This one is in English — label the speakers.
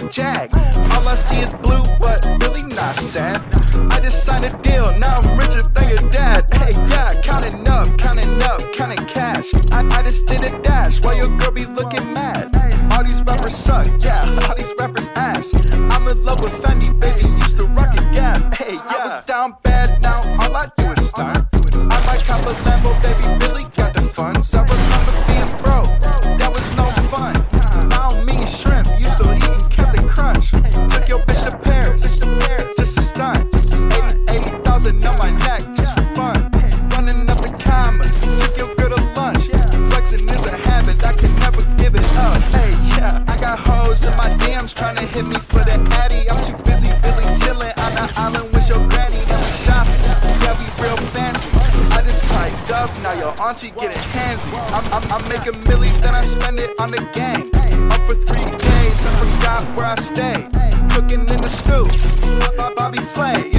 Speaker 1: Jag. All I see is blue, but really not sad. I just signed a deal, now I'm richer than your dad. Hey, yeah, counting up, counting cash. I just did a dash while your girl be looking mad. All these rappers suck, yeah, all these rappers ass. I'm in love with Fendi, baby, used to rock a Gap. Hey, yeah, I was down bad, now all I do is stunt. I might cop a Lambo, baby, really got the funds. I remember being broke, that was no fun. I don't mean shrimp, used to eat Captain Crunch. Took your bitch to Paris, just a stunt. 80,000 on my neck, just for fun. Running up the commas, took your girl to lunch. Flexing is a habit, I can never give it up. Hey, yeah, I got hoes in my DMs trying to hit me for the Addy. I'm too busy really chilling on the island with your granny and we shopping. Yeah, we real fancy. I just piped up, now your auntie getting handsy. I'm making milli, then I spend it on the gang. Up for 3 days, I forgot where I stay. Cooking in the stew, Bobby Flay.